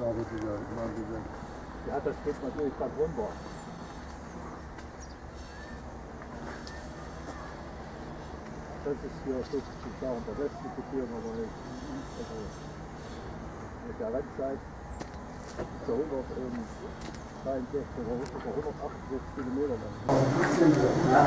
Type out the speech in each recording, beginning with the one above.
glaube ich, Ja, das geht natürlich dann runter. Das ist hier sozusagen der westliche Tier, aber nicht. Also mit der Rennzeit so 163 oder 168 Kilometer lang. Ja.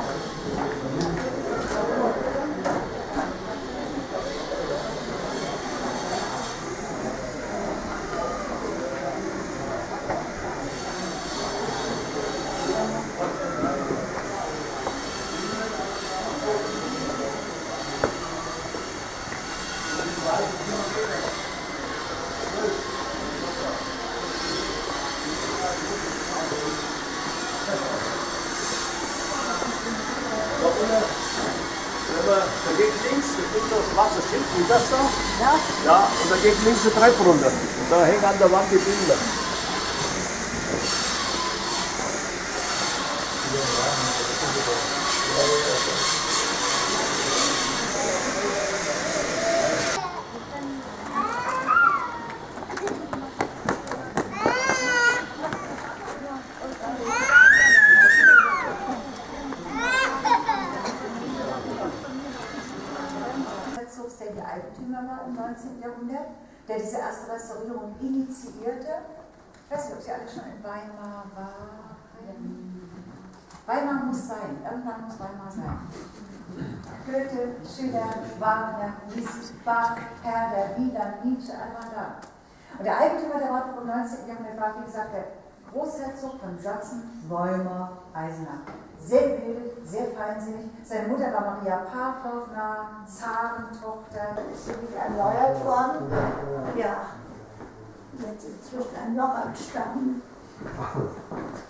Da geht links, das ist so ein schwarzes Schild, wie das da. Ja? Ja, und da geht links eine Treppe runter. Und da hängen an der Wand die Bilder. Der die Eigentümer war im 19. Jahrhundert, der diese erste Restaurierung initiierte. Ich weiß nicht, ob Sie alle schon in Weimar waren. Weimar muss sein, irgendwann muss Weimar sein. Goethe, Schiller, Wagner, Liszt, Bach, Herder, Wieland, Nietzsche, alle waren da. Und der Eigentümer der Wartburg im 19. Jahrhundert war, wie gesagt, der Großherzog von Sachsen, Wollmer Eisenach. Sehr gebildet, sehr feinsinnig. Seine Mutter war Maria Pawlowna, Zarentochter. Ist sie wieder erneuert worden? Ja. Jetzt inzwischen ein Lorraine-Stamm.